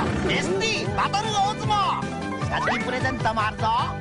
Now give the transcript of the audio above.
SD バトル大相撲。写真プレゼントもあるぞ。